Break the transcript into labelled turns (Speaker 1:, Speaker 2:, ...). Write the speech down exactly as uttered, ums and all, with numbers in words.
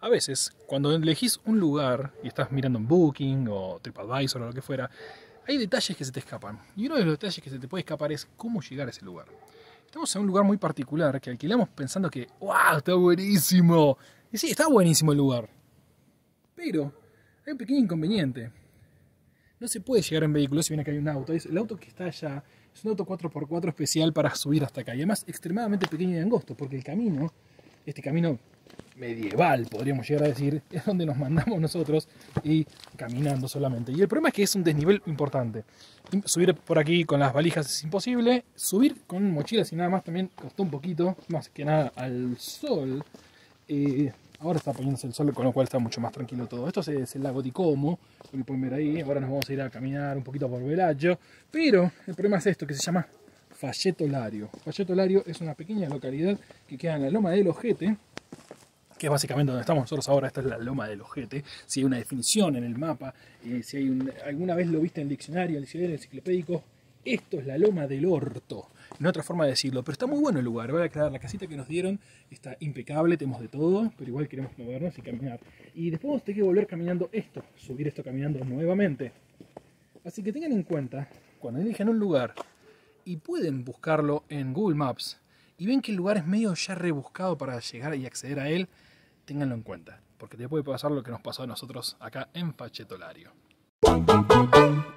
Speaker 1: A veces, cuando elegís un lugar y estás mirando en Booking o TripAdvisor o lo que fuera, hay detalles que se te escapan. Y uno de los detalles que se te puede escapar es cómo llegar a ese lugar. Estamos en un lugar muy particular que alquilamos pensando que ¡wow! Está buenísimo. Y sí, está buenísimo el lugar. Pero hay un pequeño inconveniente. No se puede llegar en vehículo si bien acá hay un auto. El auto que está allá es un auto cuatro por cuatro especial para subir hasta acá. Y además extremadamente pequeño y angosto, porque el camino, este camino medieval, podríamos llegar a decir, es donde nos mandamos nosotros y caminando solamente. Y el problema es que es un desnivel importante. Subir por aquí con las valijas es imposible. Subir con mochilas y nada más también costó un poquito, más que nada al sol. Eh, ahora está poniéndose el sol, con lo cual está mucho más tranquilo todo. Esto es el lago di Como, como pueden ver ahí. Ahora nos vamos a ir a caminar un poquito por Bellagio. Pero el problema es esto, que se llama Falletto Lario. Falletto Lario es una pequeña localidad que queda en la Loma del Ojete, que es básicamente donde estamos nosotros ahora. Esta es la Loma del Ojete. Si hay una definición en el mapa, eh, si hay un, alguna vez lo viste en el diccionario, en el diccionario enciclopédico, esto es la Loma del Orto. No otra forma de decirlo, pero está muy bueno el lugar. Voy a aclarar, la casita que nos dieron está impecable, tenemos de todo, pero igual queremos movernos y caminar. Y después vamos a tener que volver caminando esto, subir esto caminando nuevamente. Así que tengan en cuenta, cuando elijan un lugar y pueden buscarlo en Google Maps y ven que el lugar es medio ya rebuscado para llegar y acceder a él, ténganlo en cuenta, porque te puede pasar lo que nos pasó a nosotros acá en Falletto Lario.